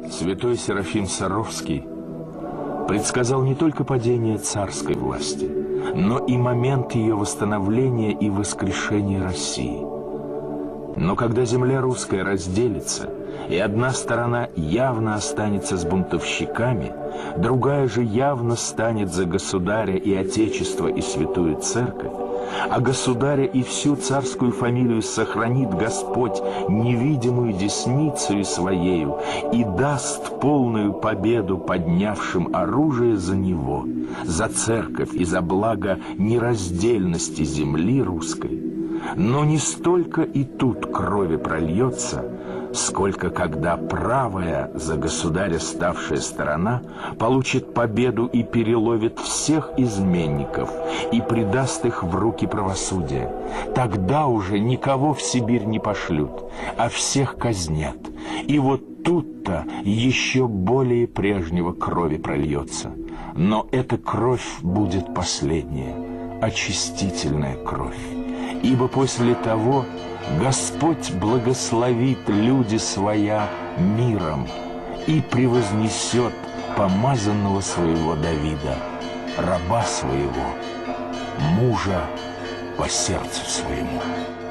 Святой Серафим Саровский предсказал не только падение царской власти, но и момент ее восстановления и воскрешения России. Но когда земля русская разделится, и одна сторона явно останется с бунтовщиками, другая же явно станет за государя и отечество и святую церковь, а государя и всю царскую фамилию сохранит Господь невидимую десницею Своею и даст полную победу поднявшим оружие за Него, за церковь и за благо нераздельности земли русской. Но не столько и тут крови прольется, сколько когда правая за государя ставшая сторона получит победу и переловит всех изменников и предаст их в руки правосудия. Тогда уже никого в Сибирь не пошлют, а всех казнят. И вот тут-то еще более прежнего крови прольется. Но эта кровь будет последняя, очистительная кровь. Ибо после того Господь благословит люди Своя миром и превознесет помазанного Своего Давида, раба Своего, мужа по сердцу Своему.